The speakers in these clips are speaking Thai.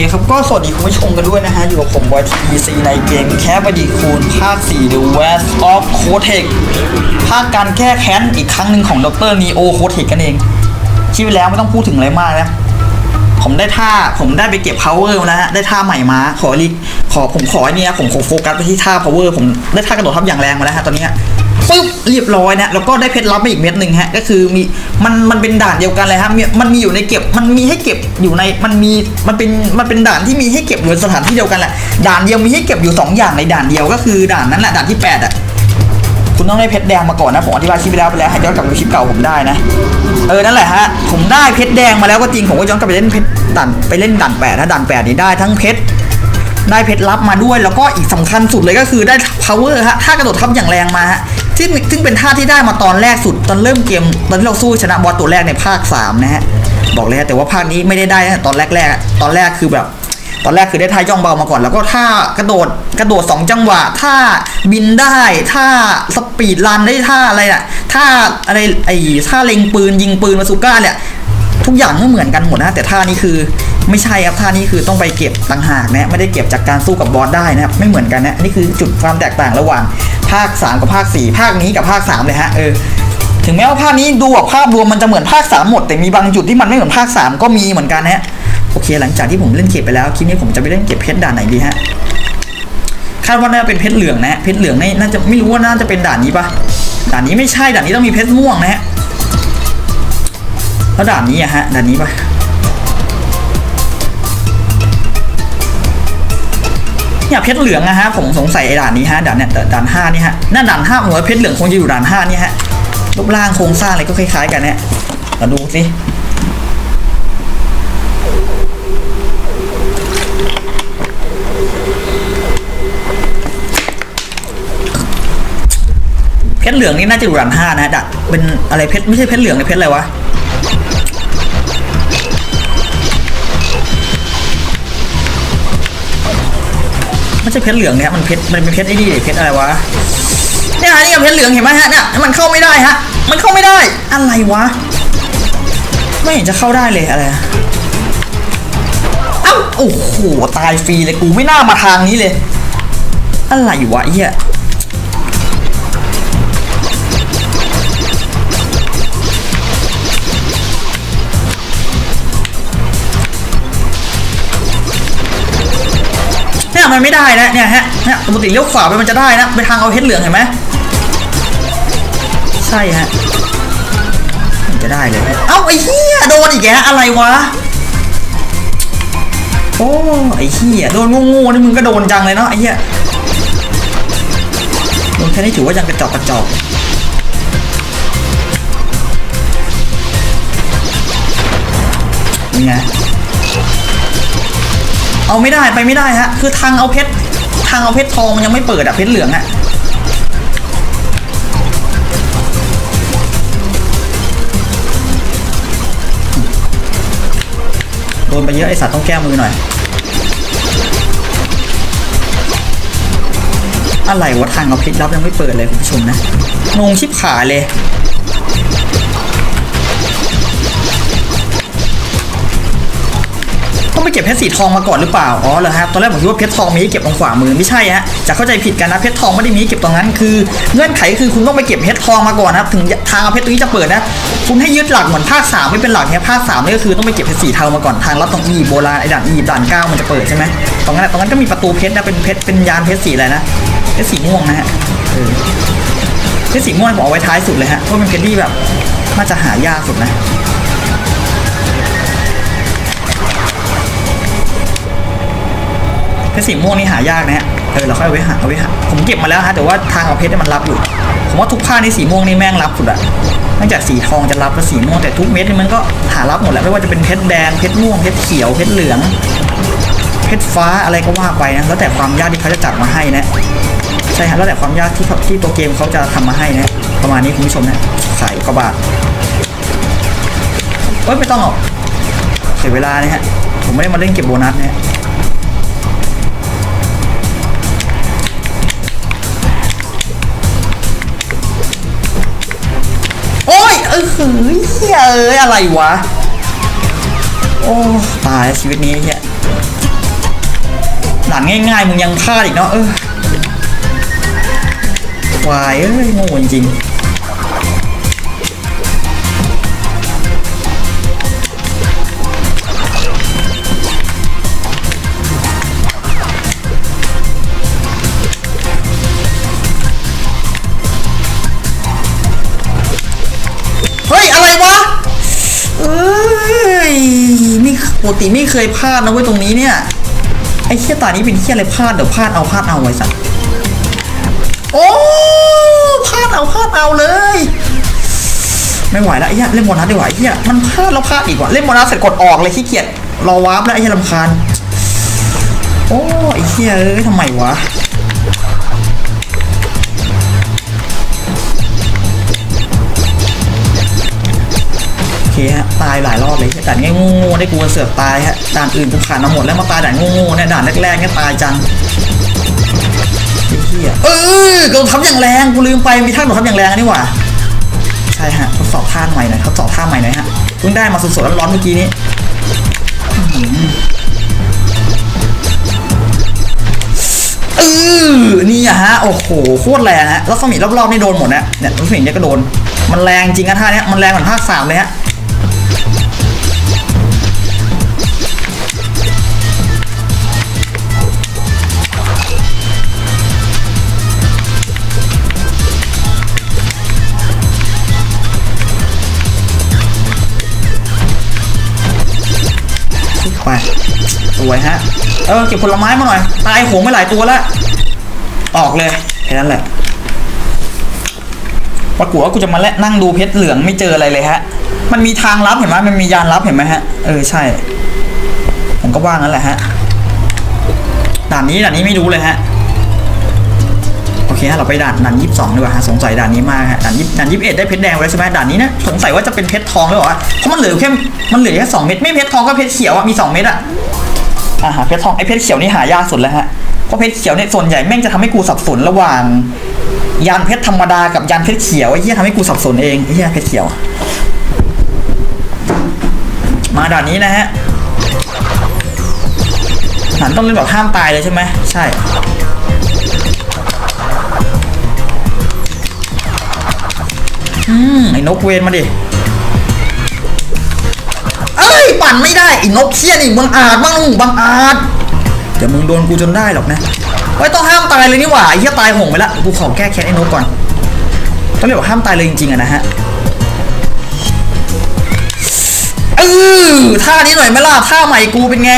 ครับก็สวัสดีคุณผู้ชมกันด้วยนะฮะอยู่กับผมบอยทีซีในเกมแคปบดีคูณภาค4 The West of Cortex ภาคการแก้แค้นอีกครั้งหนึ่งของดร. Neo Cortex กันเองชีวิตแล้วไม่ต้องพูดถึงอะไรมากนะผมได้ไปเก็บ power มาแล้วฮะได้ท่าใหม่มาผมขอไอ้นี่นะผมโฟกัสไปที่ท่า power ผมได้ท่ากระโดดทับอย่างแรงมาแล้วฮะตอนนี้ปึ๊บเรียบร้อยนะแล้วก็ได้เพชรลับไปอีกเม็ดหนึ่งฮะก็คือมันเป็นด่านเดียวกันเลยครับมันมีอยู่ในเก็บมันมีให้เก็บอยู่ในมันเป็นด่านที่มีให้เก็บอยู่สถานที่เดียวกันแหละด่านเดียวมีให้เก็บอยู่2อย่างในด่านเดียวก็คือด่านนั้นแหละด่านที่8อ่ะคุณต้องได้เพชรแดงมาก่อนนะผมอธิบายคลิปไปแล้วให้ย้อนกลับไปดูคลิปเก่าผมได้นะนั่นแหละฮะผมได้เพชรแดงมาแล้วก็จริงผมก็ย้อนกลับไปเล่นด่าน8นะด่าน8นี่ได้ทั้งเพชรลับมาด้วยแล้วก็อีกสำคัญสุดเลยก็คือได้ power ฮะท่ากระโดดทับอย่างแรงมาฮะซึ่งเป็นท่าที่ได้มาตอนแรกสุดตอนเริ่มเกมตอนที่เราสู้ชนะบอสตัวแรกในภาค3นะฮะบอกเลยแต่ว่าภาคนี้ไม่ได้นะตอนแรกคือแบบตอนแรกคือได้ท่าย่องเบามาก่อนแล้วก็ท่ากระโดด2จังหวะท่าบินได้ท่าสปีดรันได้ท่าอะไรอ่ะท่าอะไรท่าเล็งปืนยิงปืนบาซูก้าเนี่ยทุกอย่างไม่เหมือนกันหมดนะแต่ท่านี้คือไม่ใช่ครับท่านี้คือต้องไปเก็บต่างหากนะไม่ได้เก็บจากการสู้กับบอสได้นะครับไม่เหมือนกันนะนี่คือจุดความแตกต่างระหว่างภาค3กับภาค4ภาคนี้กับภาค3เลยฮะถึงแม้ว่าภาคนี้ดูแบบภาพรวมมันจะเหมือนภาค3หมดแต่มีบางจุดที่มันไม่เหมือนภาค3ก็มีเหมือนกันนะโอเคหลังจากที่ผมเล่นเก็บไปแล้วคลิปนี้ผมจะไปเล่นเก็บเพชรด่านไหนดีฮะคาดว่าน่าจะเป็นเพชรเหลืองนะเพชรเหลืองน่าจะไม่รู้ว่าน่าจะเป็นด่านนี้ปะด่านนี้ไม่ใช่ด่านนี้ต้องมีเพชรม่วงนะฮะแล้วด่านนี้อะฮะด่านนี้ปะเนี่ยเพชรเหลืองนะฮะผมสงสัยไอ้ด่านนี้ฮะด่านเนี่ยด่าน5นี่ฮะน่าด่าน5หัวเพชรเหลืองคงจะอยู่ด่าน5นี่ฮะรูปร่างโครงสร้างอะไรก็คล้ายๆกันเนี่ยมาดูสิเพชรเหลืองนี่น่าจะอยู่ด่าน5นะด่านเป็นอะไรเพชรไม่ใช่เพชรเหลืองเลยเพชรอะไรวะไม่ใช่เพชรเหลืองเนี่ยมันเป็นเพชรไอ้นี่เพชรอะไรวะเนี่ยนี่กับเพชรเหลืองเห็นไหมฮะเนี่ยมันเข้าไม่ได้ฮะมันเข้าไม่ได้อะไรวะไม่เห็นจะเข้าได้เลยอะไรเอ้าโอ้โหตายฟรีเลยกูไม่น่ามาทางนี้เลยอะไรวะเหี้ยมันไม่ได้นะเนี่ยฮะเนี่ยปกติเลี้ยวขวาไปมันจะได้นะไปทางเอาเพชรเหลืองเห็นไหมใช่ฮะมันจะได้เลยเอ้าไอ้เหี้ยโดนอีกแล้วอะไรวะโอ้ไอ้เหี้ยโดนงูนี่มึงก็โดนจังเลยเนาะไอ้เหี้ยโดนแค่นี้ถือว่ายังกระจอกนี่ไงเอาไม่ได้ไปไม่ได้ฮะคือทางเอาเพชรทองมันยังไม่เปิดอะเพชรเหลืองอะโดนไปเยอะไอสัตว์ต้องแก้มือหน่อยอะไรวะทางเอาเพชรลับยังไม่เปิดเลยคุณผู้ชมนะงงชิบขาเลยต้องไปเก็บเพชรสีทองมาก่อนหรือเปล่าอ๋อเหรอครับตอนแรกผมคิดว่าเพชรทองมีให้เก็บตรงขวามือไม่ใช่ฮะจะเข้าใจผิดกันนะเพชรทองไม่ได้มีให้เก็บตรงนั้นคือเงื่อนไขคือคุณต้องไปเก็บเพชรทองมาก่อนนะถึงทางเอาเพชรตัวนี้จะเปิดนะคุณให้ยึดหลักเหมือนภาค3ไม่เป็นหลักเนี่ยภาค3นี่ก็คือต้องไปเก็บเพชรสีเทามาก่อนทางลัดตรงอียิปต์โบราณไอ้ด่านอียิปต์ด่าน9มันจะเปิดใช่ไหมตรงนั้นก็มีประตูเพชรนะเป็นเพชรเป็นยานเพชรสีอะไรนะเพชรสีม่วงนะฮะเพชรสีม่วงผมเอาไว้ท้ายสุดเลยฮะเพราะเป็นเพชรที่แบบน่าจะหายากสุดนะเพชรสีม่วงนี่หายากนะฮะเราค่อยเอาไว้หาผมเก็บมาแล้วฮะแต่ว่าทางเอาเพชรมันรับอยู่ผมว่าทุกภาคในสีม่วงนี่แม่งรับสุดอะนอกจากสีทองจะรับแล้วสีม่วงแต่ทุกเม็ดนี่มันก็หารับหมดแหละไม่ว่าจะเป็นเพชรแดงเพชรม่วงเพชรเขียวเพชรเหลืองเพชรฟ้าอะไรก็ว่าไปนะแล้วแต่ความยากที่เขาจะจัดมาให้นะใช่ฮะแล้วแต่ความยากที่ตัวเกมเขาจะทำมาให้นะประมาณนี้คุณผู้ชมนะขายกระบาดไม่ต้องหรอกเสียเวลาเนี่ยฮะผมไม่ได้มาเล่นเก็บโบนัสเนี่ยโอ้ยเฮ้ยอะไรวะโอ้ตายชีวิตนี้เฮียานง่ายๆมึงยังพลาดอีกเนาะวายโง่จริงเฮ้ยอะไรวะนี่ปกติไม่เคยพลาดนะเว้ยตรงนี้เนี่ยไอ้เหี้ยตานี้เป็นเหี้ยอะไรพลาดเดี๋ยวพลาดเอาไว้สักโอ้พลาดเอาเลยไม่ไหวแล้วไอ้เหี้ยเล่นโบนัสดีกว่าไอ้เหี้ยมันพลาดแล้วพลาดอีกว่ะเล่นโบนัสเสร็จกดออกเลยขี้เกียจรอวาร์ปแล้วไอ้เหี้ยรำคาญโอ้ไอ้เหี้ยทำไมวะฮะตายหลายรอบเลยด่านโง่ๆได้กูเสือกตายฮะด่านอื่นกูผ่านมาหมดแล้วมาตายด่านโง่ๆเนี่ยด่านแรกๆเนี่ยตายจังไอ้เหี้ยกระโดดทับอย่างแรงกูลืมไปมีท่ากระโดดทับอย่างแรงนี่หว่าใช่ฮะทดสอบท่าใหม่หน่อยทดสอบท่าใหม่หน่อยฮะเพิ่งได้มาสดๆร้อนๆเมื่อกี้นี้นี่อะฮะโอ้โหโคตรแรงฮะแล้วสมิธรอบๆนี่โดนหมดเนี่ยสมิธเนี่ยก็โดนมันแรงจริงอะท่าเนี้ยมันแรงเหมือนภาค3เลยฮะไปสวยฮะเก็บผลไม้มาหน่อยตายโหงไปหลายตัวแล้วออกเลยแค่นั้นแหละปรากฏว่ากูจะมานั่งดูเพชรเหลืองไม่เจออะไรเลยฮะมันมีทางลับเห็นไหมมันมียานลับเห็นไหมฮะใช่ผมก็ว่างั้นแหละฮะด่านนี้ไม่รู้เลยฮะโอเคฮะเราไปด่าน22ดีกว่าฮะสงสัยด่านนี้มากฮะด่าน21ได้เพชรแดงไว้ใช่ไหมด่านนี้นะสงสัยว่าจะเป็นเพชรทองหรือเปล่าเพราะมันเหลือแค่2 เม็ดไม่เพชรทองก็เพชรเขียวมี2 เม็ดหาเพชรทองไอ้เพชรเขียวนี่หายากสุดแล้วฮะเพราะเพชรเขียวเนี่ยส่วนใหญ่แม่งจะทำให้กูสับสนระหว่างยานเพชรธรรมดากับยานเพชรเขียวไอ้เหี้ยทำให้กูสับสนเองไอ้เหี้ยเพชรเขียวมาด่านนี้นะฮะด่านต้องเล่นแบบห้ามตายเลยใช่ไหมใช่ไอ้นกเวนมาดิปั่นไม่ได้ไอ้นกเขี้ยนี่บังอาจเดี๋ยวมึงโดนกูจนได้หรอกนะไม่ต้องห้ามตายเลยนี่หว่าไอ้เหี้ยตายห่งไปละกูขอแก้แค้นไอ้นกก่อนต้องเรียกว่าห้ามตายเลยจริงๆนะฮะท่านี้หน่อยไหมล่ะท่าใหม่กูเป็นไง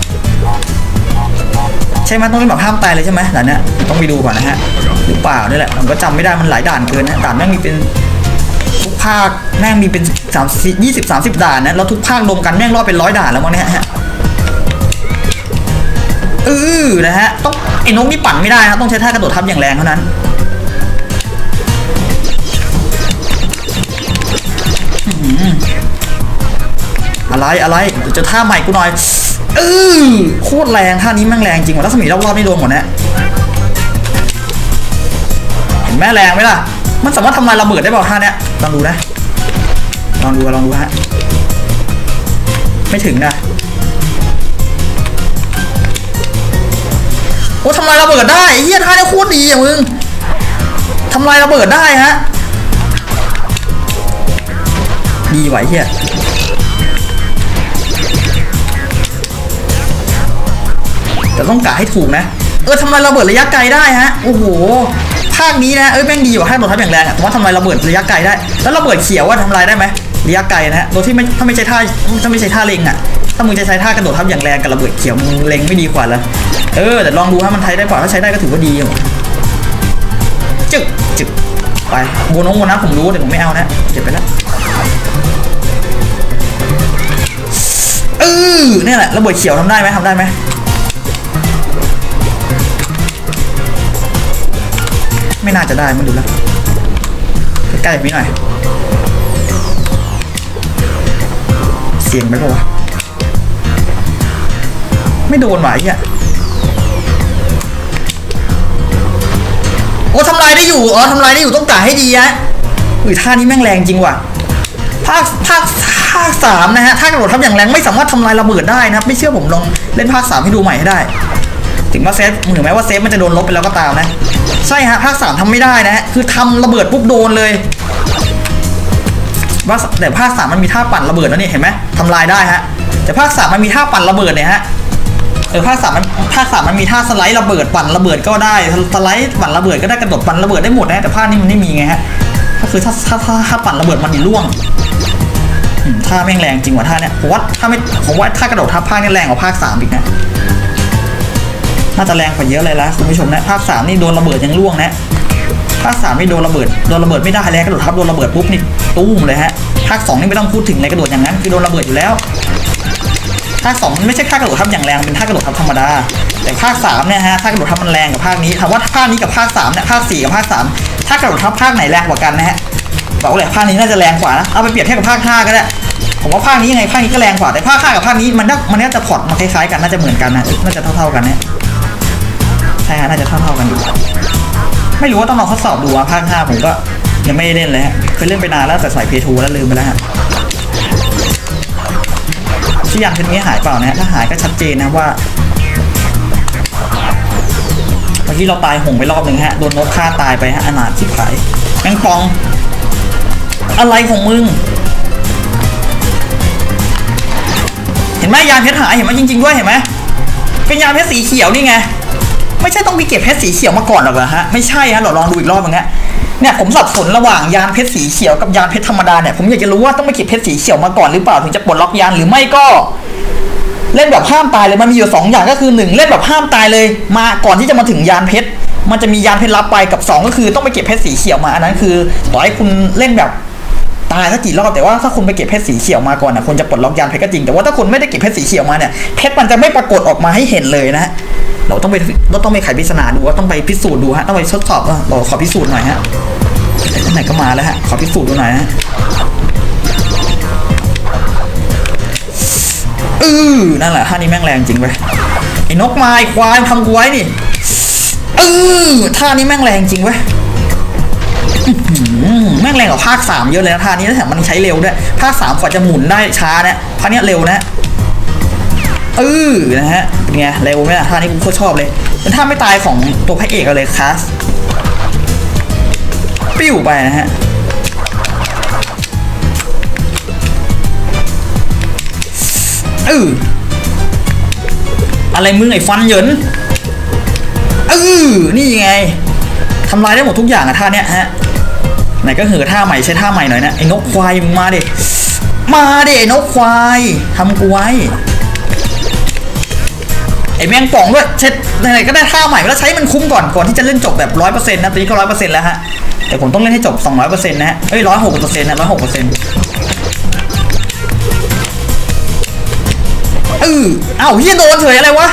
ใช่ไหมต้องเล่นแบบห้ามตายเลยใช่ไหมด่านนี้ต้องไปดูก่อนนะฮะหรือเปล่านี่แหละผมก็จำไม่ได้มันหลายด่านเกินนะด่านแม่งมีเป็นทุกภาคแม่งมีเป็น20-30 ด่านนะแล้วทุกภาครวมกันแม่งรอบเป็น100 ด่านแล้วมั้งเนี่ยฮะนะฮะต้องไอ้นกนี่ปั่นไม่ได้นะต้องใช้ท่ากระโดดทับอย่างแรงเท่านั้นอะไรจะท่าใหม่กูหน่อยโคตรแรงท่านี้แม่งแรงจริงว่ะแล้วสมิธรอบๆนี่โดนหมดนะเห็นแม่แรงไหมล่ะมันสามารถทำลายระเบิดได้เปล่าท่าเนี้ยลองดูนะลองดูฮะไม่ถึงนะโอ้ทำลายระเบิดได้เฮียท่านี้โคตรดีอ่ะมึงทำลายระเบิดได้ฮะดีไหวเฮียแต่ต้องกะให้ถูกนะทำลายระเบิดระยะไกลได้ฮะโอ้โหภาคนี้นะแม่งดีกว่าภาคโดนทับอย่างแรงแต่ว่าทำลายระเบิดระยะไกลได้แล้วระเบิดเขียวว่าทำลายได้ไหมระยะไกลนะฮะโดยที่ถ้าไม่ใช่ท่าเล็งถ้ามึงจะใช้ท่ากระโดดทับอย่างแรงกับระเบิดเขียวมึงเล็งไม่ดีกว่าเลยแต่ลองดูฮะมันใช้ได้กว่าถ้าใช้ได้ก็ถือว่าดีอยู่จึกไปโบนัสผมรู้แต่ผมไม่เอานะเก็บไปแล้วนี่แหละระเบิดเขียวทำได้ไหมไม่น่าจะได้มันดูแล้วใกล้ๆแบบนี้หน่อยเสียงไปปะวะไม่โดนหวะไอ้เหี้ยโอ้ทำลายได้อยู่ทำลายได้อยู่ต้องกะให้ดีฮะท่านี้แม่งแรงจริงว่ะภาค3นะฮะท่ากระโดดทับอย่างแรงไม่สามารถทำลายระเบิดได้นะครับไม่เชื่อผมลองเล่นภาค3ให้ดูใหม่ให้ได้ถึงแม้ว่าเซฟมันจะโดนลบไปแล้วก็ตามนะใช่ฮะภาค3ทำไม่ได้นะฮะคือทำระเบิดปุ๊บโดนเลยว่าแต่ภาค3มันมีท่าปั่นระเบิดแล้วนี่เห็นไหมทำลายได้ฮะแต่ภาค3มันมีท่าปั่นระเบิดเนี่ยฮะภาค3มันมีท่าสไลด์ระเบิดปั่นระเบิดก็ได้สไลด์ปั่นระเบิดก็ได้กระโดดปั่นระเบิดได้หมดนะแต่ภาคนี้มันไม่มีไงฮะก็คือถ้าปั่นระเบิดมันล่วงท่าแม่งแรงจริงว่ะท่าเนี้ยผมว่าท่ากระโดดท่าภาคนี้แรงกว่าภาค3อีกนะน่าจะแรงกว่าเยอะเลยละคุณผู้ชมนะภาค3นี่โดนระเบิดยังล่วงนะภาค3ไม่โดนระเบิดไม่ได้แล้วกระโดดทับโดนระเบิดปุ๊บนี่ตุ้มเลยฮะภาค2นี่ไม่ต้องพูดถึงเลยกระโดดอย่างนั้นคือโดนระเบิดอยู่แล้วภาค2มันไม่ใช่ท่ากระโดดทับอย่างแรงเป็นท่ากระโดดทับธรรมดาแต่ภาค3เนี่ยฮะท่ากระโดดทับมันแรงกับภาคนี้ถามว่าภาคนี้กับภาค3เนี่ยภาค4กับภาค3ท่ากระโดดทับภาคไหนแรงกว่ากันนะฮะบอกเลยภาคนี้น่าจะแรงกว่านะเอาไปเปรียบเทียบกับภาค5ก็ได้ผมว่าภาคนี้ยังไงภาคนี้ก็แรงกว่าแต่ภาค5กับภาคนี้มันน่าจะพอร์ตมาคล้ายๆกันน่าจะเหมือนกันนะน่าจะเท่าๆกันเนี่ยใช่ฮะน่าจะเท่าๆกันอยู่ไม่รู้ว่าต้องลองทดสอบดูว่าภาค5ผมก็ยังไม่ได้เล่นเลยฮะเคยเล่นไปนานแล้วแต่ใส่เพย์ทูแล้วลืมไปแล้วฮะที่ยานเพชรนี้หายเปล่านะถ้าหายก็ชัดเจนนะว่าเมื่อกี้เราตายหงไปรอบหนึ่งฮะโดนนกฆ่าตายไปฮะอนาถชิบหายแมงปองอะไรของมึงเห็นไหมยานเพชรหายเห็นไหมจริงๆด้วยเห็นไหมเป็นยานเพชรสีเขียวนี่ไงไม่ใช่ต้องไปเก็บเพชรสีเขียวมาก่อนหรอกเหรอฮะไม่ใช่ฮะเราลองดูอีกรอบนึงฮะเนี่ยผมสับสนระหว่างยานเพชรสีเขียวกับยานเพชรธรรมดาเนี่ยผมอยากจะรู้ว่าต้องไปเก็บเพชรสีเขียวมาก่อนหรือเปล่าถึงจะปลดล็อกยานหรือไม่ก็เล่นแบบห้ามตายเลยมันมีอยู่2อย่างก็คือ1เล่นแบบห้ามตายเลยมาก่อนที่จะมาถึงยานเพชรมันจะมียานเพชรลับไปกับ2ก็คือต้องไปเก็บเพชรสีเขียวมาอันนั้นคือต่อให้คุณเล่นแบบตายสักกี่รอบแต่ว่าถ้าคุณไปเก็บเพชรสีเขียวมาก่อนนะคุณจะปลดล็อกยานเพชรก็จริงแต่ว่าถ้าคุณไม่ได้เก็บเพชรสีเขียวมาเนี่ยเพชรมันจะไม่ปรากฏออกมาให้เห็นเลยนะเราต้องไปไขปริศนาดูว่าต้องไปพิสูจน์ดูฮะต้องไปทดสอบว่าเราขอพิสูจน์หน่อยฮะไหนก็มาแล้วฮะขอพิสูจน์ดูหน่อยฮะนั่นแหละท่านี้แม่งแรงจริงไปไอ้นกไม้ควายทำกูไว้นี่ท่านี้แม่งแรงจริงเว้ยแม่งแรงกว่าภาค3เยอะเลยนะท่านี้แล้วแถมมันใช้เร็วด้วยภาค3กว่าจะหมุนได้ช้านะภาคนี้เร็วนะนะฮะเป็นไงเร็วไหมล่ะท่านี้ผมโคตรชอบเลยเป็นท่าไม่ตายของตัวพระเอกเลยคลาสปิ้วไปนะฮะอะไรมึงไอ้ฟันเหยินนี่ไงทำลายได้หมดทุกอย่างอะท่าเนี้ยฮะไหนก็เหอะท่าใหม่ใช้ท่าใหม่หน่อยนะไอ้นกควายมึงมาดิไอ้นกควายทำกูไว้ไอ้แมงป่องด้วยเช็ดไหนก็ได้ท่าใหม่แล้วใช้มันคุ้มก่อนที่จะเล่นจบแบบ 100% นะตอนนี้ก็ 100% แล้วฮะแต่ผมต้องเล่นให้จบ 200% นะฮะ106% นะ 106%อ้าวเฮียโดนเฉยอะไรวะ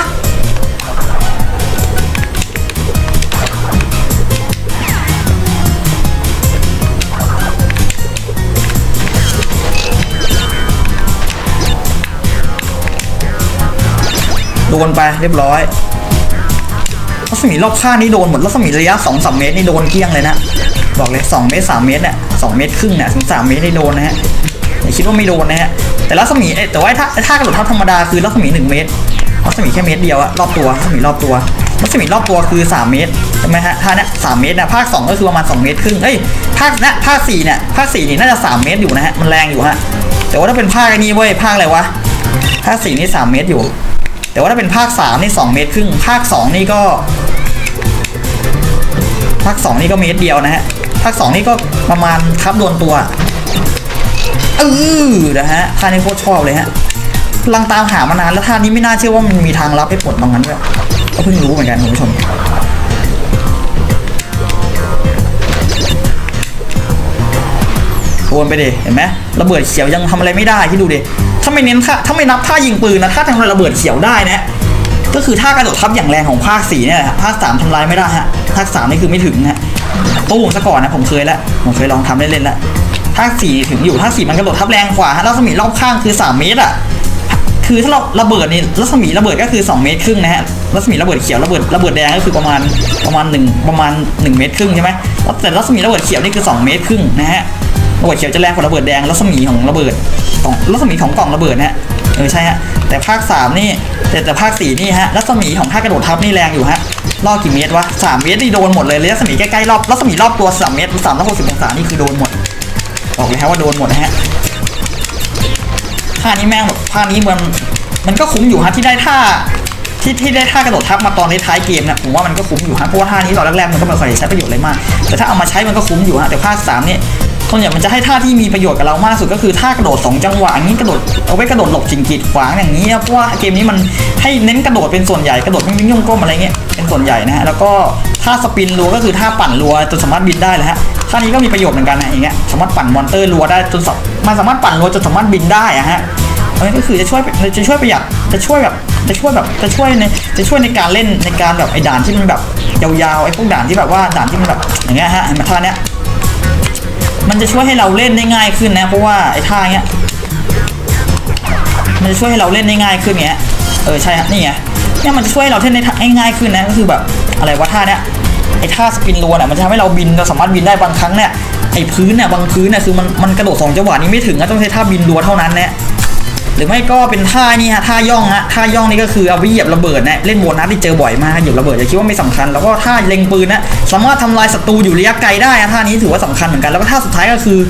โดนไปเรียบร้อยรัศมีรอบข้างนี่โดนหมดรัศมีระยะ 2-3 เมตรนี่โดนเกลี้ยงเลยนะบอกเลย2 เมตร 3 เมตรเนี่ย2 เมตรครึ่งเนี่ยถึง3 เมตรนี่โดนนะฮะอย่าคิดว่าไม่โดนนะฮะแต่รัศมีแต่ว่าถ้ากระโดดทับธรรมดาคือรัศมี1 เมตรรัศมีแค่เมตรเดียวอะรอบตัวรัศมีรอบตัวคือ3 เมตรใช่ไหมฮะท่าเนี้ย3 เมตรนะภาค2ก็คือประมาณ2 เมตรครึ่งภาค4เนี่ยภาค4นี่น่าจะ3 เมตรอยู่นะฮะมันแรงอยู่ฮะแต่ว่าถ้าเป็นภาคนี้เว้ยภาคอะไรวะภาค4นี่3 เมตรอยู่แต่ว่าถ้าเป็นภาค3นี่2 เมตรครึ่งภาค2นี่ก็เมตรเดียวนะฮะภาค2นี่ก็ประมาณทับโดนตัวนะฮะท่านี้โคตรชอบเลยฮะลังตามหามานานแล้วท่านี้ไม่น่าเชื่อว่ามันมีทางลับให้ปลดตรงนั้นด้วยก็เพิ่งรู้เหมือนกันคุณผู้ชมโดนไปดิเห็นไหมระเบิดเขียวยังทำอะไรไม่ได้ที่ดูดิถ้าไม่นับท่ายิงปืนนะถ้าทำระเบิดเขียวได้นะก็คือท่ากระโดดทับอย่างแรงของภาค4เนี่ยภาค3ทำลายไม่ได้ฮะภาค3นี่คือไม่ถึงฮะตู้ซะก่อนนะผมเคยลองทำเล่นๆแล้วภาค4ถึงอยู่ภาค4มันกระโดดทับแรงกว่าฮะรัศมีรอบข้างคือ3 เมตรอ่ะคือถ้าเราระเบิดนี่รัศมีระเบิดก็คือ2 เมตรครึ่งนะฮะรัศมีระเบิดเขียวระเบิดแดงก็คือประมาณ1 เมตรครึ่งใช่ไหมแต่รัศมีระเบิดเขียวนี่คือ2 เมตรครึ่งนะฮะระเบิดเขียวจะแรงกว่าระเบิดแดงรัศมีของกล่องระเบิดนะฮะใช่ฮะแต่ภาค3นี่แต่ภาค4นี่ฮะรัศมีของท่ากระโดดทับนี่แรงอยู่ฮะรอบกี่เมตรวะ3 เมตรนี่โดนหมดเลยรัศมีใกล้ๆรอบรัศมีรอบตัว3 เมตร360 องศานี่คือโดนหมดบอกเลยฮะว่าโดนหมดนะฮะท่านี้แม่งแบบท่านี้มันก็คุ้มอยู่ฮะที่ได้ท่ากระโดดทับมาตอนในท้ายเกมนะผมว่ามันก็คุ้มอยู่ฮะเพราะว่าท่านี้ตอนแรกๆมันก็ไม่ค่อยใช้ประโยชน์อะไรมากแต่ถ้าเอามาใช้มันก็คุ้มอยู่ฮะแต่ภาค3เนี่ยส่วนใหญ่มันจะให้ท่าที่มีประโยชน์กับเรามากสุดก็คือท่ากระโดด2 จังหวะอย่างนี้กระโดดเอาไว้กระโดดหลบสิ่งกีดขวางอย่างนี้เพราะว่าเกมนี้มันให้เน้นกระโดดเป็นส่วนใหญ่กระโดดวิ่งก้มอะไรเงี้ยเป็นส่วนใหญ่นะฮะแล้วก็ท่าสปินรัวก็คือท่าปั่นรัวจนสามารถบินได้เลยฮะท่านี้ก็มีประโยชน์เหมือนกันนะอย่างเงี้ยสามารถปั่นมอนเตอร์รัวได้จนมันสามารถปั่นรัวจนสามารถบินได้อะฮะอันนี้ก็คือจะช่วยประหยัดจะช่วยในการเล่นในการแบบไอ้ด่านที่มันแบบยาวๆไอ้พวกด่านที่แบบว่าด่านที่มันแบบอย่างเงี้ยฮะท่าเนี้ยมันจะช่วยให้เราเล่นได้ง่ายขึ้นนะเพราะว่าไอ้ท่าเงี้ยมันจะช่วยให้เราเล่นได้ง่ายขึ้นเงี้ยใช่ฮะนี่ไงเนี่ยมันจะช่วยให้เราเล่นได้ง่ายขึ้นนะก็คือแบบอะไรวะท่าเนี้ยไอ้ท่าสปินรัวเนี่ยมันจะทำให้เราบินเราสามารถบินได้บางครั้งเนี่ยไอ้พื้นเนี่ยบางพื้นเนี่ยคือมันกระโดด2 จังหวะนี้ไม่ถึงนะต้องใช้ท่าบินรัวเท่านั้นนะหรือไม่ก็เป็นท่านี่ฮะท่าย่องฮะท่าย่องนี่ก็คือเอาไปเหยียบระเบิดนะเล่นโบนัสที่เจอบ่อยมากเหยียบระเบิดอย่าคิดว่าไม่สำคัญแล้วก็ท่าเล็งปืนนะสามารถทำลายศัตรูอยู่ระยะไกลได้ท่านี้ถือว่าสำคัญเหมือนกันแล้วก็ท่าสุดท้ายก็คือ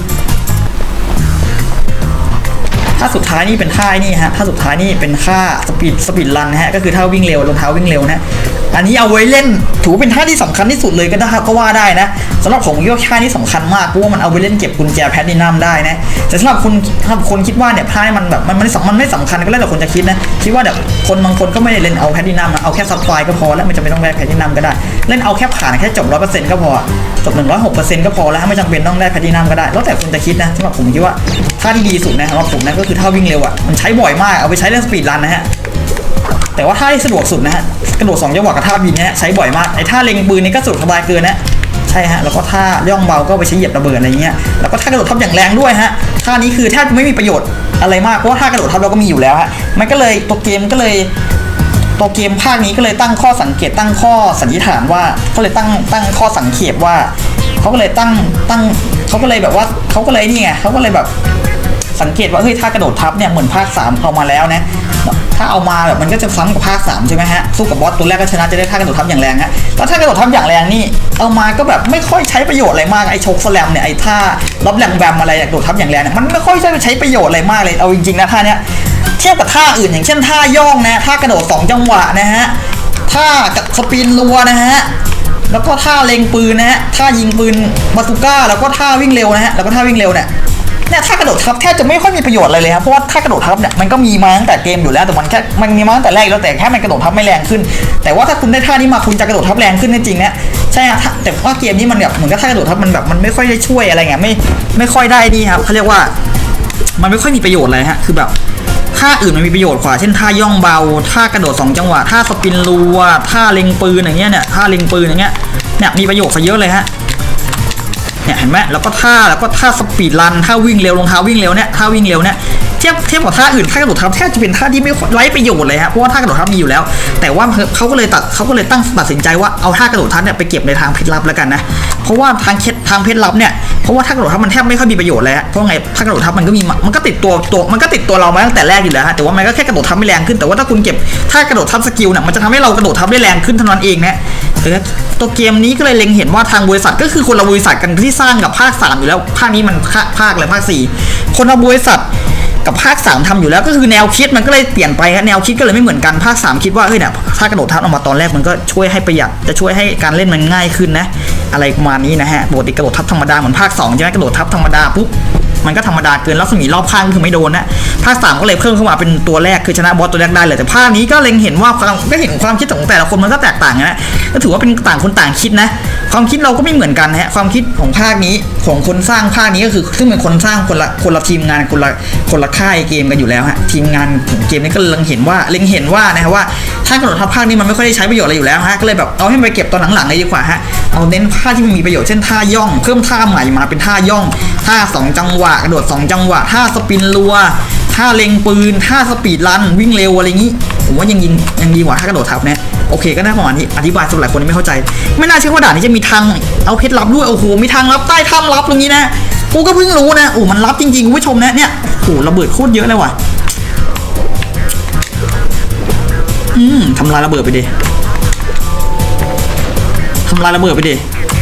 ท่าสุดท้ายนี่เป็นท่านี่ฮะท่าสุดท้ายนี่เป็นท่าสปีดรันฮะก็คือท่าวิ่งเร็วรองเท้าวิ่งเร็วนะอันนี้เอาไว้เล่นถือเป็นท่าที่สำคัญที่สุดเลยก็ว่าได้นะสำหรับผมว่าท่านี้สำคัญมากเพราะว่ามันเอาไว้เล่นเก็บกุญแจแพลตินัมได้นะแต่สำหรับคนคิดว่าเนี่ยท่านี้มันแบบมันไม่สำคัญก็แล้วแต่คนจะคิดนะคิดว่าแบบบางคนก็ไม่ได้เล่นเอาแพลตินัมเอาแค่ซับไฟก็พอแล้วไม่จำเป็นต้องได้แพลตินัมก็ได้เล่นเอาแค่ผ่านแค่จบ 100% ก็พอจบ 106% ก็พอแล้วไม่จำเป็นต้องได้แพลตินัมก็ได้แล้วแต่คนจะคิดนะสำหรับผมคิดว่าท่าที่ดีสุดนะสำหรับผมนะก็คือท่าวิ่งเร็วอ่ะมันใช้บ่อยมากเอาไปใช้เล่นสปีดรันนะฮะแต่ว่าท่าที่สะดวกสุดนะฮะกระโดด2 จังหวะกับท่าบินเนี่ยใช้บ่อยมากไอ้ท่าเล็งปืนนี่ก็สะดวกสบายเกินนะใช่ฮะแล้วก็ท่าย่องเบาก็ไปใช้เหยียบระเบิดอะไรเงี้ยแล้วก็ท่ากระโดดทับอย่างแรงด้วยฮะท่านี้คือแทบไม่มีประโยชน์อะไรมากเพราะว่าท่ากระโดดทับเราก็มีอยู่แล้วฮะมันก็เลยตัวเกมภาคนี้ก็เลยตั้งข้อสังเกตตั้งข้อสันนิษฐานว่าเขาเลยตั้งข้อสังเกตว่าเขาก็เลยเขาก็เลยแบบว่าเขาก็เลยนี่ไงเขาก็เลยแบบสังเกตว่าเฮ้ยท่ากระโดดทับเนี่ยเหมือนภาค3เอามาแล้วนะถ้าเอามาแบบมันก็จะซ้ำกับภาค3ใช่ไหมฮะสู้กับบอสตัวแรกก็ชนะจะได้ท่ากระโดดทับอย่างแรงฮะแล้วท่ากระโดดทับอย่างแรงนี่เอามาก็แบบไม่ค่อยใช้ประโยชน์อะไรมากไอ้โชกสแลมเนี่ยไอ้ท่าล็อบแรงแบมอะไรกระโดดทับอย่างแรงเนี่ยมันไม่ค่อยใช้ประโยชน์อะไรมากเลยเอาจริงๆนะท่าเนี้ยเทียบกับท่าอื่นอย่างเช่นท่าย่องนะท่ากระโดด2 จังหวะนะฮะท่าสปินรัวนะฮะแล้วก็ท่าเล็งปืนนะฮะท่ายิงปืนบาซูก้าแล้วก็ท่าวิ่งเร็วนะฮะแล้วก็ท่าวิ่งเร็วเนี่ยท่ากระโดดทับแทบจะไม่ค่อยมีประโยชน์อะไรเลยครับเพราะว่าท่ากระโดดทับเนี่ยมันก็มีมาตั้งแต่เกมอยู่แล้วแต่มันมีมาตั้งแต่แรกแล้วแต่แค่มันกระโดดทับไม่แรงขึ้นแต่ว่าถ้าคุณได้ท่านี้มาคุณจะกระโดดทับแรงขึ้นจริงๆนะใช่ฮะแต่ว่าเกมนี้มันแบบเหมือนกับท่ากระโดดทับมันแบบมันไม่ค่อยได้ช่วยอะไรเงี้ยไม่ค่อยได้ดีครับเขาเรียกว่ามันไม่ค่อยมีประโยชน์เลยฮะคือแบบท่าอื่นมันมีประโยชน์กว่าเช่นท่าย่องเบาท่ากระโดด2 จังหวะท่าสปินรัวท่าเล็งปืนอย่างเงี้ยเนี่ยท่าเล็งปืนอย่างเงี้ยเนี่ยมีประโยชน์ซะเยอะเลยฮะเนี่ยเห็นไหมแล้วก็ท่าสปีดรันท่าวิ่งเร็วรองเท้าวิ่งเร็วเนี่ยท่าวิ่งเร็วเนี่ยเทียบกับท่าอื่นท่ากระโดดทับแทบจะเป็นท่าที่ไม่ไร้ประโยชน์เลยฮะเพราะว่าท่ากระโดดทับมีอยู่แล้วแต่ว่าเขาก็เลยตัดสินใจว่าเอาท่ากระโดดทับเนี่ยไปเก็บในทางเพชรลับแล้วกันนะเพราะว่าทางเพชรลับเนี่ยเพราะว่าท่ากระโดดทับมันแทบไม่ค่อยมีประโยชน์เลยฮะเพราะไงท่ากระโดดทับมันก็ติดตัวเรามาตั้งแต่แรกอยู่แล้วฮะแต่ว่ามันก็แค่กระโดดทับไม่แรงขึ้นแต่ว่าถ้าคุณเก็บท่ากระโดดทับสกิลเนี่ยมันจะทำให้เรากระโดดทับได้แรงขึ้นเท่านั้นเองนะตัวเกมนี้ก็เลยเล็งเห็นว่าทางบริษัทก็คือคนละบริษัทกันที่สร้างกับภาค3อยู่แล้วภาคนี้มันภาคอะไรภาค4คนละบริษัทกับภาค3ทำอยู่แล้วก็คือแนวคิดมันก็เลยเปลี่ยนไปครับแนวคิดก็เลยไม่เหมือนกันภาค3คิดว่าเฮ้ยเนี่ยถ้ากระโดดทับออกมาตอนแรกมันก็ช่วยให้ประหยัดจะช่วยให้การเล่นมันง่ายขึ้นนะอะไรประมาณนี้นะฮะปกติกระโดดทับธรรมดาเหมือนภาค2ใช่ไหมกระโดดทับธรรมดาปุ๊บมันก็ธรรมดาเกินรัศมีรอบข้างคือไม่โดนนะภาค3ก็เลยเพิ่มเข้ามาเป็นตัวแรกคือชนะบอสตัวแรกได้เลยแต่ภาคนี้ก็เล็งเห็นว่าก็เห็นความคิดของแต่ละคนมันก็แตกต่างนะก็ถือว่าเป็นต่างคนต่างคิดนะความคิดเราก็ไม่เหมือนกันฮะความคิดของภาคนี้ของคนสร้างภาคนี้ก็คือซึ่งเป็นคนสร้างคนละทีมงานคนละค่ายเกมกันอยู่แล้วฮะทีมงานของเกมนี้ก็เล็งเห็นว่านะฮะว่าถ้ากระโดดทับภาคนี้มันไม่ค่อยได้ใช้ประโยชน์อะไรอยู่แล้วฮะก็เลยแบบเอาให้ไปเก็บตอนหลังๆเลยดีกว่าฮะเอาเน้นท่าที่มันมีประโยชน์เช่นท่าย่องเพิ่มท่าใหม่มาเป็นท่าย่องท่า2 จังหวะกระโดด2 จังหวะท่าสปินรัวท่าเล็งปืนท่าสปีดรันวิ่งเร็วอะไรอย่างนี้ผมว่ายังดีกว่าท่ากระโดดทับเนี่ยโอเคก็ได้ประมาณนี้อธิบายสำหรับหลายคนที่ไม่เข้าใจไม่น่าเชื่อว่าด่านนี้จะมีทางเอาเพชรลับด้วยโอ้โหมีทางลับใต้ถ้ำลับตรงนี้นะกูก็เพิ่งรู้นะโอ้มันลับจริงๆคุณผู้ชมนะเนี่ยโอ้ระเบิดโคตรเยอะเลยว่ะทำลายระเบิดไปดิทำลายระเบิดไปดิ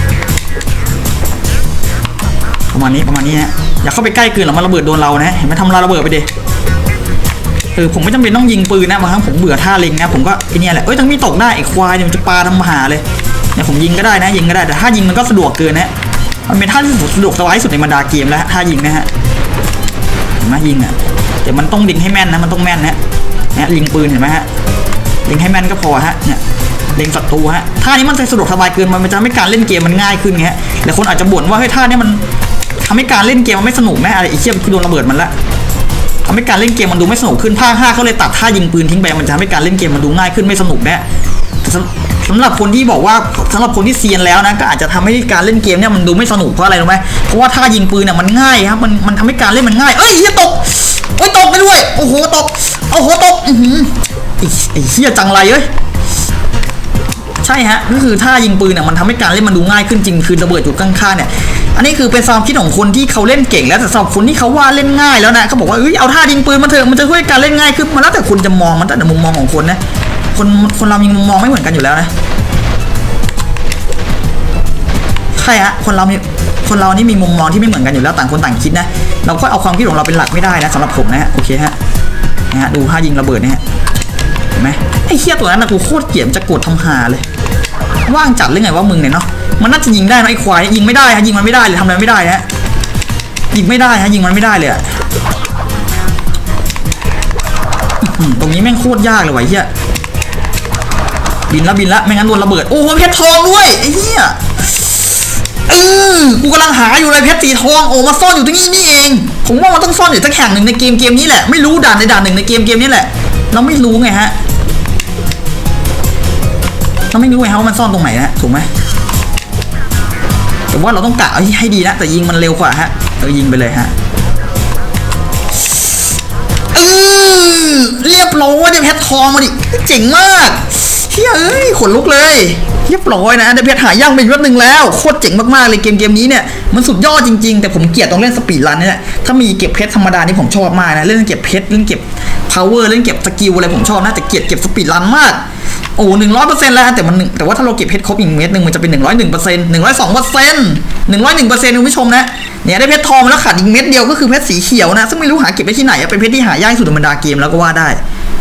ประมาณนี้ฮะอย่าเข้าไปใกล้เกินหรอกมันระเบิดโดนเรานะเห็นไหมทำลายระเบิดไปดิผมไม่จำเป็นต้องยิงปืนนะบางครั้งผมเบื่อท่าเล็งนะผมก็ไอเนี่ยแหละทั้งมีตกได้ไอควายเนี่ยมันจะปาทำหาเลยเนี่ยผมยิงก็ได้นะยิงก็ได้แต่ถ้ายิงมันก็สะดวกเกินนะมันเป็นท่าที่สะดวกสบายที่สุดในบรรดาเกมแล้วท่ายิงนะฮะเห็นไหมยิงอ่ะแต่มันต้องยิงให้แม่นนะมันต้องแม่นนะยิงปืนเห็นไหมฮะยิงให้แม่นก็พอฮะเนี่ยเล็งศัตรูฮะท่านี้มันจะสะดวกสบายเกินมันจะทำให้การเล่นเกมมันง่ายขึ้นไงแต่คนอาจจะบ่นว่าเฮ้ยท่านี้มันทำให้การเล่นเกมมันไม่สนุกแม่อะไรอีเชี่ยมคือโดนระเบิดมันละทำให้การเล่นเกมมันดูไม่สนุกขึ้นภาค 5เขาเลยตัดท่ายิงปืนทิ้งไปมันจะทำให้การเล่นเกมมันดูง่ายขึ้นไม่สนุกแน่สำหรับคนที่บอกว่าสำหรับคนที่เซียนแล้วนะก็อาจจะทำให้การเล่นเกมเนี่ยมันดูไม่สนุกเพราะอะไรรู้ไหมเพราะว่าท่ายิงปืนเนี่ยมันง่ายครับมันทำให้การเล่นมันง่ายเอ้ยเฮียตกโอ้ยตกไปด้วยโอ้โหตกไอ้เฮียจังไรเอ้ยใช่ฮะก็คือท่ายิงปืนเนี่ยมันทำให้การเล่นมันดูง่ายขึ้นจริงคือระเบิดอยู่ข้างๆเนี่ยอันนี้คือเป็นความคิดของคนที่เขาเล่นเก่งแล้วแต่สำหรับคนที่เขาว่าเล่นง่ายแล้วนะเขาบอกว่าเอาท่ายิงปืนมาเถอะมันจะช่วยการเล่นง่ายขึ้นมันแล้วแต่คุณจะมองมันแต่มุมมองของคนนะคนเรามีมุมมองไม่เหมือนกันอยู่แล้วนะใช่ฮะคนเรานี่มีมุมมองที่ไม่เหมือนกันอยู่แล้วต่างคนต่างคิดนะเราก็เอาความคิดของเราเป็นหลักไม่ได้นะสำหรับผมนะฮะโอเคฮะนะฮะดูท่ายิงระเบิดนะฮะเห็นไหมไอ้เหี้ยตัวนั้นนะกูโคตรเกลียดจะกดทำหาเลยว่างจัดหรือไงว่ามึงเนี่ยเนาะมันน่าจะยิงได้นะไอ้ควายยิงไม่ได้ฮะยิงมันไม่ได้เลยทำอะไรไม่ได้ฮะยิงไม่ได้ฮะยิงมันไม่ได้เลยตรงนี้แม่งโคตรยากเลยว่ะเหี้ยบินละไม่งั้นโดนระเบิดโอ้เพชรทองด้วยไอ้เหี้ยกูกำลังหาอยู่เลยเพชรสีทองโอ้มาซ่อนอยู่ตรงนี้นี่เองผมว่ามันต้องซ่อนอยู่สักแห่งหนึ่งในเกมนี้แหละไม่รู้ด่านหนึ่งในเกมนี้แหละเราไม่รู้ไงฮะเราไม่รู้ไงฮะว่ามันซ่อนตรงไหนนะถูกไหมแต่ว่าเราต้องกะให้ดีนะแต่ยิงมันเร็วกว่าฮะยิงไปเลยฮะเรียบร้อยได้เพชรทองมาดิเจ๋งมากเฮ้ยขนลุกเลยเรียบร้อยนะได้เพชรหายากไปแป๊บนึงแล้วโคตรเจ๋งมากๆเลยเกมนี้เนี่ยมันสุดยอดจริงๆแต่ผมเกลียดต้องเล่นสปีดรันนี่แหละถ้ามีเก็บเพชรธรรมดานี่ผมชอบมากนะเล่นเก็บเพชรเล่นเก็บพาวเวอร์เล่นเก็บสกิลอะไรผมชอบนะแต่เกลียดเก็บสปีดรันมากโอ้100%แล้วแต่ว่าถ้าเราเก็บเพชรครบอีกเม็ดนึงมันจะเป็น101% 102% คุณผู้ชมนะเนี่ยได้เพชรทองแล้วขาดอีกเม็ดเดียวก็คือเพชรสีเขียวนะซึ่งไม่รู้หาเก็บได้ที่ไหนเป็นเพชรที่หายากที่สุดในบรรดาเกมแล้วก็ว่าได้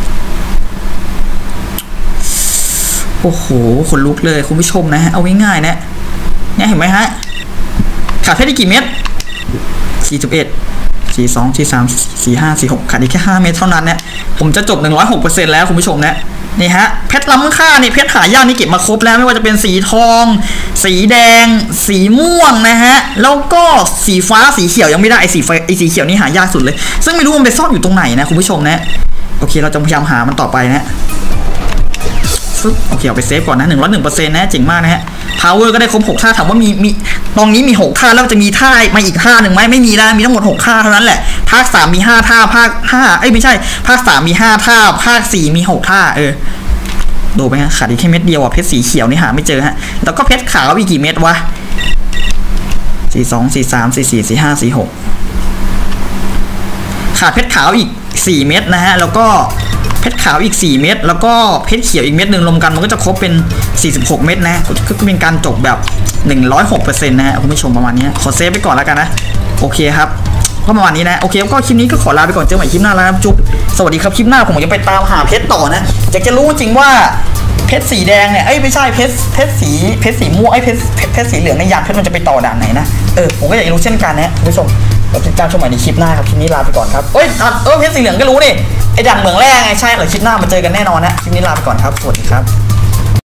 โอ้โหขนลุกเลยคุณผู้ชมนะเอาง่ายๆนะเนี่ยเห็นไหมฮะขาดเพชรได้กี่เม็ด41 42 43 45 46ขาดอีกแค่5เม็ดเท่านั้นเนี่ยผมจะจบ 106% แล้วคุณผู้ชมนะนี่ฮะเพชรล้ำค่านี่เพชรหายากนี่เก็บมาครบแล้วไม่ว่าจะเป็นสีทองสีแดงสีม่วงนะฮะแล้วก็สีฟ้าสีเขียวยังไม่ได้ไอ้สีเขียวนี่หายากสุดเลยซึ่งไม่รู้มันไปซ่อนอยู่ตรงไหนนะคุณผู้ชมนะโอเคเราจะพยายามหามันต่อไปนะโอเคเอาไปเซฟก่อนนะ 101% นะเจ๋งมากนะฮะ power ก็ได้ครบ6ท่าถามว่ามีตรงนี้มี6ท่าแล้วจะมีท่ามาอีกท่าหนึ่งไหมไม่มีแล้วมีทั้งหมด6ท่าเท่านั้นแหละภาค3มี5ท่าภาค5ไม่ใช่ภาค3มี5ท่าภาค4มี6ท่าดูไปฮะขาดอีกแค่เม็ดเดียวอ่ะเพชรสีเขียวนี่หาไม่เจอฮะแล้วก็เพชรขาวอีกกี่เม็ดวะ42 43 44 45 46ขาดเพชรขาวอีก4เม็ดนะฮะแล้วก็เพชรขาวอีก4เม็ดแล้วก็เพชรเขียวอีกเม็ดหนึ่งรวมกันมันก็จะครบเป็น46เม็ดนะก็เป็นการจบแบบ 106% นะฮะคุณผู้ชมประมาณนี้ขอเซฟไปก่อนแล้วกันนะโอเคครับก็ประมาณนี้นะโอเคก็คลิปนี้ก็ขอลาไปก่อนเจอใหม่คลิปหน้าแล้วจุ๊บสวัสดีครับคลิปหน้าผมจะไปตามหาเพชรต่อนะอยากจะรู้จริงว่าเพชรสีแดงเนี่ยไม่ใช่เพชรสีม่วงเพชรสีเหลืองในยานเพชรมันจะไปต่อด่านไหนนะผมก็อยากรู้เช่นกันนะคุณผู้ชมเราติดตามชมใหม่ในคลิปหน้าครับคลิปนี้ลาไปก่อนครับเพชรสีเหลืองก็รู้นี่ไอ้ด่านเหมืองแร่ไงใช่เหรอคลิปหน้ามาเจอกันแน่นอนนะคลิปนี้ลาไปก่อนครับสวัสดีครับ